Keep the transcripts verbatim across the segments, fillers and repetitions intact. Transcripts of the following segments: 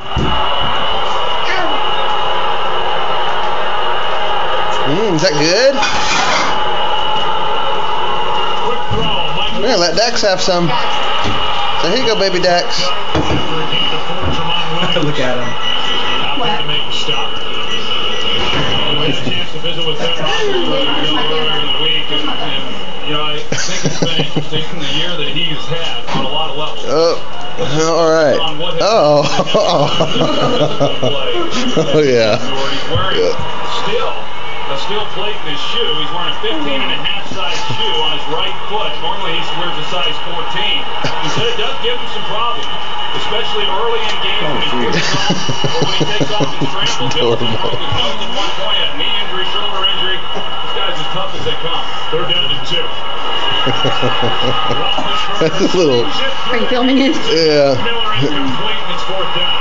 Mm, is that good? I'm gonna let Dax have some. So here you go, baby Dax. Look at him. What? To make a stop. We had a chance to visit with them earlier in the week, and, and you know, I think it's been interesting the year that he's had on a lot of levels. Oh, all right. Oh, oh yeah. He's wearing still a steel plate in his shoe. He's wearing a fifteen and a half size shoe on his right foot. Normally he wears a size fourteen. He said it does give him some problems, especially early in games when he pushes off or when he takes off and scrambles. He also broke his nose at one point, had knee injury, shoulder injury. This guy's as tough as they come. They're down to two. That's a little. Are you filming it? Yeah. Miller incomplete, and it's fourth down.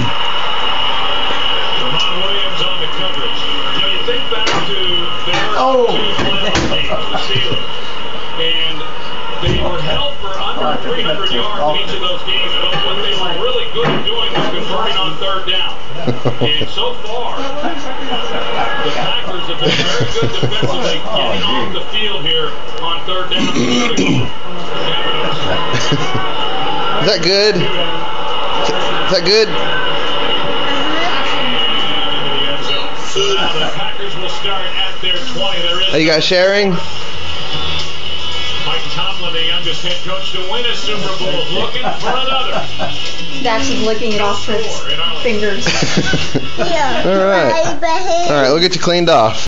Ramon Williams on the coverage. You know, you think back to their Oh. two playoff games, the Steelers, and they were held for under three hundred yards in each of those games, but what they were really good at doing was converting on third down. And so far, the Packers have been very good defensively getting off the field here on third down. Is that good? Is that good? So now the Packers will start at their twenty. There is Are you guys sharing? Mike Tomlin, the youngest head coach to win a Super Bowl, looking for another. Dax is licking it off his fingers. All right. All right, we'll get you cleaned off.